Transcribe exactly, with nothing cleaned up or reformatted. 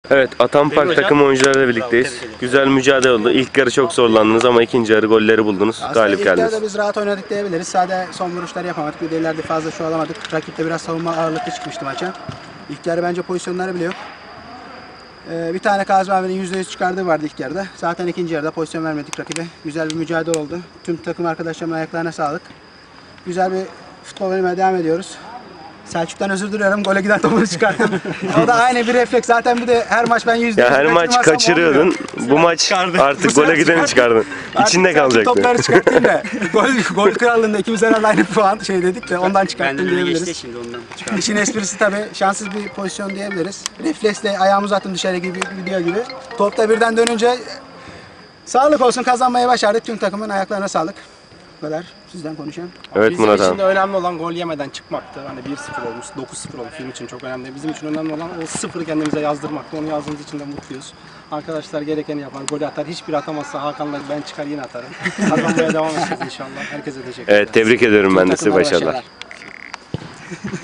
Evet, Atampark takım oyuncularıyla birlikteyiz. Güzel mücadele oldu. İlk yarı çok zorlandınız ama ikinci yarı golleri buldunuz. Aslında Galip ilk geldiniz. yarıda biz rahat oynadık diyebiliriz. Sadece son vuruşları yapamadık. Bir de ileride fazla şu alamadık. Rakip de biraz savunma ağırlıklı çıkmıştı maça. İlk yarı bence pozisyonları bile yok. Ee, bir tane Kazım abinin yüzde yüz çıkardığı vardı ilk yarıda. Zaten ikinci yarıda pozisyon vermedik rakibe. Güzel bir mücadele oldu. Tüm takım arkadaşlarımın ayaklarına sağlık. Güzel bir futbol oynamaya devam ediyoruz. Selçuk'tan özür diliyorum. Gole giden topunu çıkarttım. O da aynı bir refleks. Zaten bir de her maç ben yüzde yüz Ya her maç kaçırıyordun. Bu maç artık gole gideni çıkardın. İçinde kalacaktı. Topları çıkarttım da gol, gol krallığında ikimiz herhalde aynı puan şey dedik de ondan çıkarttım diyebiliriz. Şimdi ondan İşin esprisi tabii şanssız bir pozisyon diyebiliriz. Refleksle ayağımızı attım dışarı gibi gidiyor gibi. Topta birden dönünce sağlık olsun kazanmayı başardık. Tüm takımın ayaklarına sağlık. Bu kadar sizden konuşan. Evet Bizim Murat için abi. de önemli olan gol yemeden çıkmaktı. Hani bir sıfır olmuş, dokuz sıfır olmuş. Bizim için çok önemli. Bizim için önemli olan o sıfırı kendimize yazdırmaktı. Onu yazdığımız için de mutluyuz. Arkadaşlar gerekeni yapar, golü atar. Hiçbir atamazsa Hakan'la ben çıkar yine atarım. Kazanmaya devam edeceğiz inşallah. Herkese teşekkür ederim. Evet, tebrik ediyorum ben de size Takımlara başarılar. başarılar.